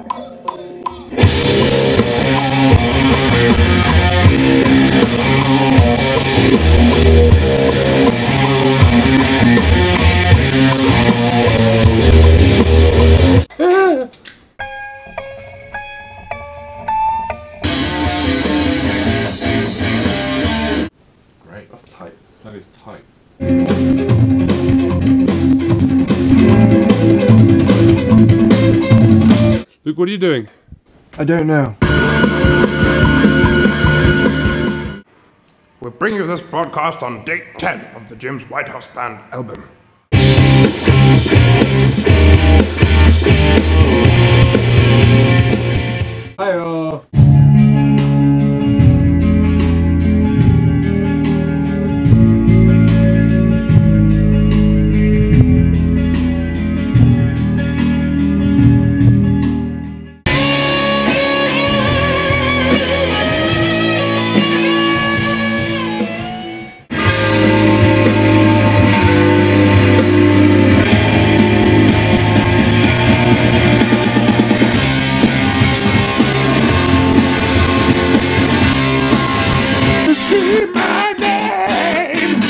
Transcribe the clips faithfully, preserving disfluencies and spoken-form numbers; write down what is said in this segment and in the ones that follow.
Great, that's tight. That is tight. Luke, what are you doing? I don't know. We're bringing you this broadcast on date ten of the Jim's White House Band album. Hi-oh. My name!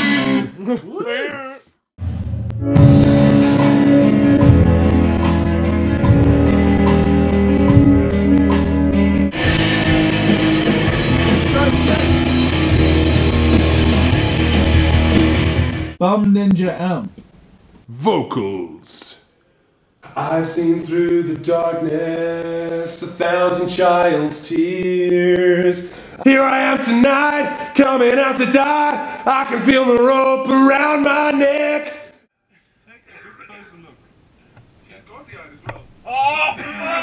Bum Ninja Amp. Vocals. I've seen through the darkness a thousand child's tears. Here I am tonight, coming out to die. I can feel the rope around my neck. Take a closer look. She's got the eye as well. Oh!